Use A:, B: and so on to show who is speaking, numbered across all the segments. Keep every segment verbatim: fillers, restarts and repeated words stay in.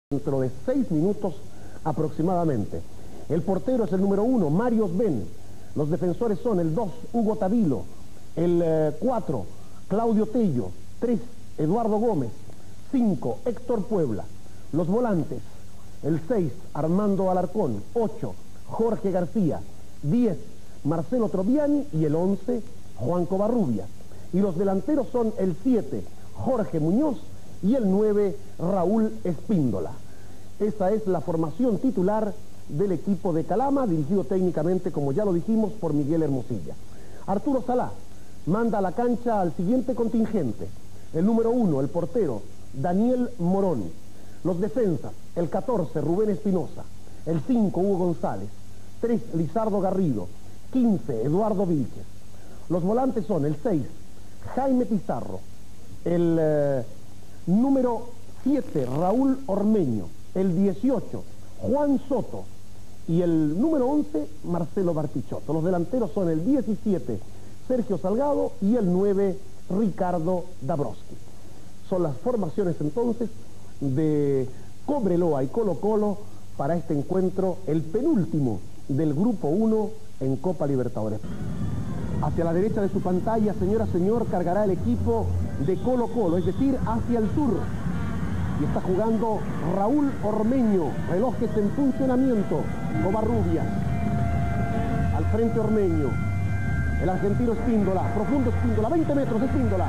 A: dentro de seis minutos aproximadamente. El portero es el número uno, Mario Sven. Los defensores son el dos, Hugo Tavilo. El eh, cuatro, Claudio Tello. tres, Eduardo Gómez. cinco, Héctor Puebla. Los volantes, el seis, Armando Alarcón. ocho, Jorge García. diez, Marcelo Troviani. Y el once, Juan Covarrubias. Y los delanteros son el siete, Jorge Muñoz. Y el nueve, Raúl Espíndola. Esa es la formación titular del equipo de Calama, dirigido técnicamente, como ya lo dijimos, por Miguel Hermosilla. Arturo Salá manda a la cancha al siguiente contingente. El número uno, el portero, Daniel Morón. Los defensas, el catorce, Rubén Espinosa. El cinco, Hugo González. tres, Lizardo Garrido. quince, Eduardo Vilches. Los volantes son el seis, Jaime Pizarro. El eh, número siete, Raúl Ormeño. El dieciocho, Juan Soto. Y el número once, Marcelo Bartichotto. Los delanteros son el diecisiete, Sergio Salgado. Y el nueve, Ricardo Dabrowski. Son las formaciones entonces de Cobreloa y Colo Colo para este encuentro, el penúltimo del Grupo uno en Copa Libertadores. Hacia la derecha de su pantalla, señora, señor, cargará el equipo de Colo Colo, es decir, hacia el sur. Y está jugando Raúl Ormeño, relojes en funcionamiento, Covarrubias. Al frente Ormeño, el argentino Espíndola, profundo Espíndola, veinte metros de Espíndola.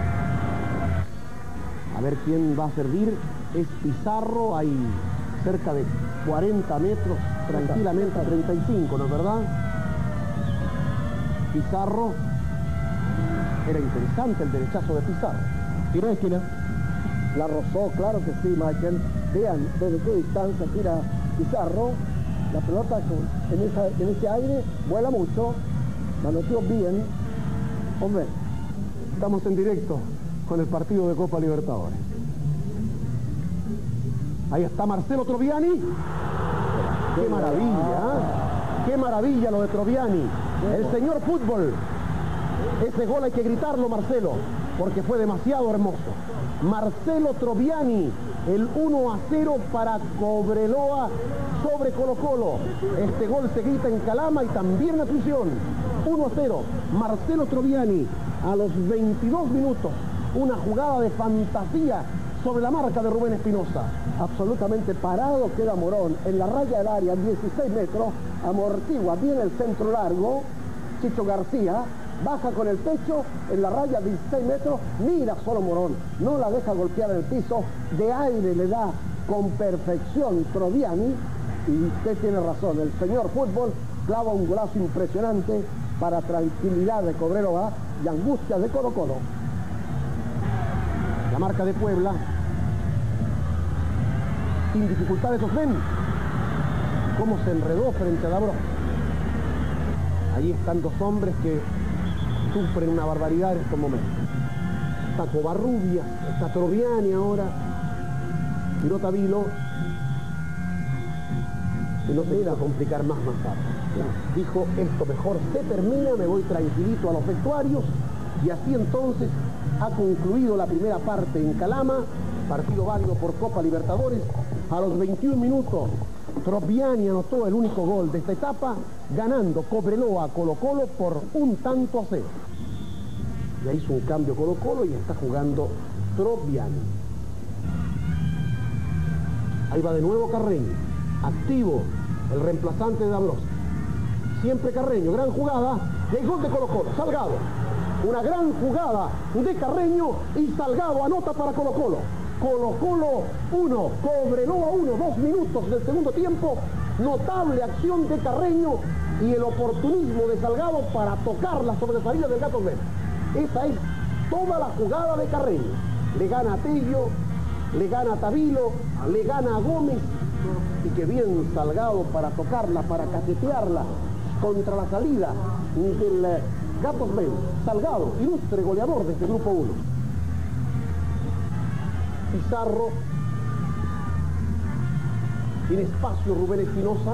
A: A ver quién va a servir, es Pizarro, hay cerca de cuarenta metros, tranquilamente treinta y cinco, ¿no es verdad? Pizarro, era interesante el derechazo de Pizarro. Tira de esquina.
B: La rozó, claro que sí, Michael. Vean desde qué distancia tira Pizarro. La pelota en, esa, en ese aire vuela mucho. Manoteó bien. Hombre,
A: estamos en directo con el partido de Copa Libertadores. Ahí está Marcelo Troviani. ¡Qué maravilla! ¿eh? ¡Qué maravilla lo de Troviani! El señor fútbol. Ese gol hay que gritarlo, Marcelo, porque fue demasiado hermoso. Marcelo Troviani, el uno a cero para Cobreloa sobre Colo Colo. Este gol se grita en Calama y también en afición. uno a cero, Marcelo Troviani a los veintidós minutos. Una jugada de fantasía sobre la marca de Rubén Espinosa.
B: Absolutamente parado queda Morón en la raya del área, dieciséis metros, amortigua bien el centro largo. Chicho García baja con el pecho en la raya, dieciséis metros, mira solo Morón, no la deja golpear en el piso, de aire le da con perfección Troviani, y usted tiene razón, el señor fútbol clava un golazo impresionante para tranquilidad de Cobreloa y angustia de Colo Colo.
A: La marca de Puebla, sin dificultades Osven, cómo se enredó frente a Dabrowski. Ahí están dos hombres que sufren una barbaridad en estos momentos. Está Covarrubias, está Troviani ahora, Tiró Tavilo, y no se iba a complicar más más tarde. Dijo, esto mejor se termina, me voy tranquilito a los vestuarios, y así entonces ha concluido la primera parte en Calama, partido válido por Copa Libertadores. A los veintiún minutos, Troviani anotó el único gol de esta etapa, ganando Cobreloa a Colo Colo por un tanto a cero. Ya hizo un cambio Colo Colo y está jugando Troviani. Ahí va de nuevo Carreño, activo, el reemplazante de Dabrowski. Siempre Carreño, gran jugada, y el gol de Colo Colo, Salgado. Una gran jugada de Carreño y Salgado anota para Colo Colo. Colo Colo uno, Cobreloa uno, dos minutos del segundo tiempo. Notable acción de Carreño y el oportunismo de Salgado para tocar la sobresalida del Gato Verde. Esa es toda la jugada de Carreño. Le gana a Tello, le gana a Tavilo, le gana a Gómez. Y que bien Salgado para tocarla, para cachetearla contra la salida del Gatos Verde. Salgado, ilustre goleador de este grupo uno. Pizarro, tiene espacio Rubén Espinosa,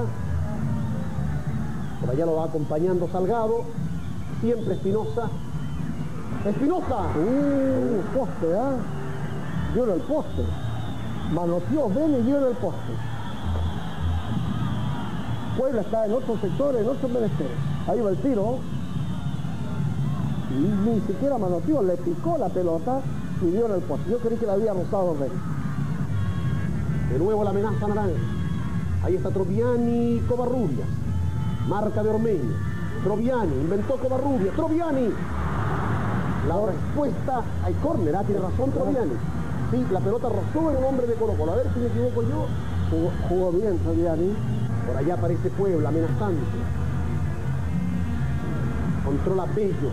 A: por allá lo va acompañando Salgado, siempre Espinosa. ¡Espinosa!
B: ¡Uh! Poste, ¿ah? ¿eh? Viola el poste. manoteó Ben y dio en el poste. Puebla está en otro sector, en otros menesteres. Ahí va el tiro. Y ni siquiera manoteó, le picó la pelota y dio en el poste. Yo creí que la había rozado Ben.
A: De nuevo la amenaza naranja. Ahí está Troviani, Covarrubias. Marca de Ormeño. Troviani, inventó Covarrubias. Troviani. La respuesta, hay córner, ah, tiene razón Troviani. Sí, la pelota rozó en un hombre de Colo-Colo. A ver si me equivoco yo.
B: Jugó, jugó bien Troviani.
A: Por allá aparece Puebla amenazando. Controla Bello.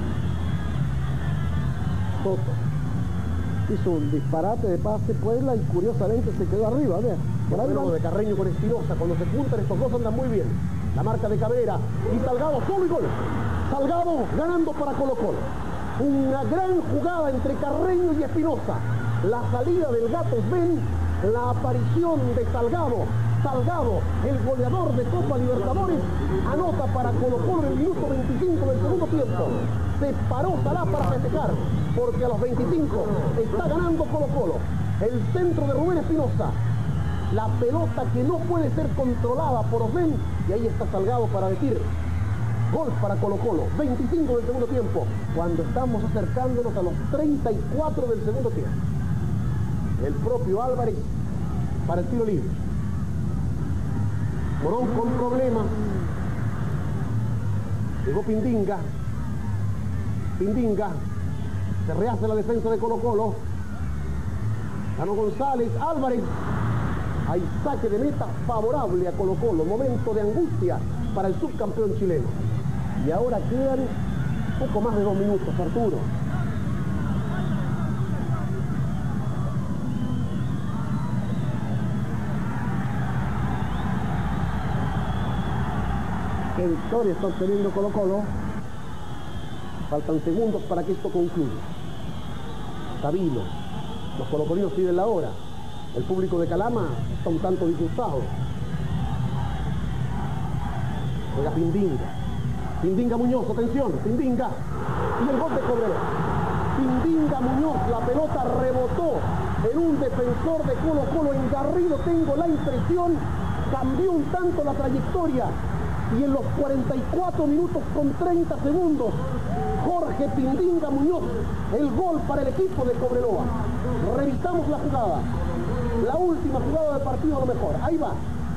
A: Soto.
B: Hizo un disparate de pase Puebla y curiosamente se quedó arriba. Vean.
A: El fenómeno de Carreño con Espinosa. Cuando se juntan estos dos andan muy bien. La marca de Cabrera. Y Salgado solo y gol. Salgado ganando para Colo-Colo. Una gran jugada entre Carreño y Espinosa. La salida del Gato Sven. La aparición de Salgado. Salgado, el goleador de Copa Libertadores, anota para Colo-Colo en el minuto veinticinco del segundo tiempo. Se paró Salá para festejar, porque a los veinticinco está ganando Colo-Colo. El centro de Rubén Espinosa. La pelota que no puede ser controlada por Osmen, y ahí está Salgado para decir gol para Colo-Colo. veinticinco del segundo tiempo, cuando estamos acercándonos a los treinta y cuatro del segundo tiempo. El propio Álvarez para el tiro libre. Morón con problemas. Llegó Pindinga. Pindinga. Se rehace la defensa de Colo-Colo. Ganó González. Álvarez. Hay saque de meta favorable a Colo-Colo. Momento de angustia para el subcampeón chileno. Y ahora quedan poco más de dos minutos, Arturo.
B: Qué victoria está obteniendo Colo-Colo.
A: Faltan segundos para que esto concluya. Tabilo. Los colocolinos piden la hora. El público de Calama está un tanto disgustado. Juega Pindinga. Pindinga Muñoz, atención, Pindinga. Y el gol de Cobreloa. Pindinga Muñoz, la pelota rebotó en un defensor de Colo-Colo en Garrido. Tengo la impresión, cambió un tanto la trayectoria. Y en los cuarenta y cuatro minutos con treinta segundos, Jorge Pindinga Muñoz, el gol para el equipo de Cobreloa. Revisamos la jugada. La última jugada del partido a lo mejor. Ahí va.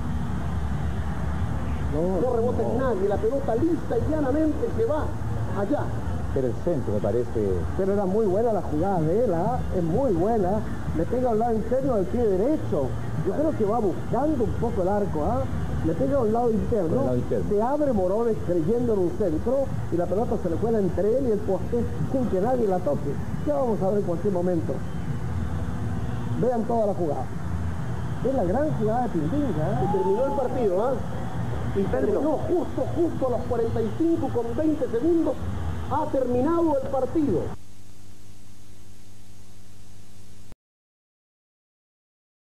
A: No, no rebota en nadie. La pelota lisa y llanamente se va allá.
C: Pero el centro me parece...
B: Pero era muy buena la jugada de él, ¿ah? Es muy buena. Le pega al lado interno del pie derecho. Yo creo que va buscando un poco el arco, ¿ah? Le pega a un lado interno,
C: lado interno.
B: Se abre Morones creyendo en un centro y la pelota se le cuela entre él y el poste sin que nadie la toque. Ya vamos a ver en cualquier momento. Vean toda la jugada. Es la gran jugada de Pindinga. ¿eh?
A: Y terminó el partido, ¿ah? ¿eh? Y terminó justo, justo a los cuarenta y cinco con veinte segundos. Ha terminado el partido.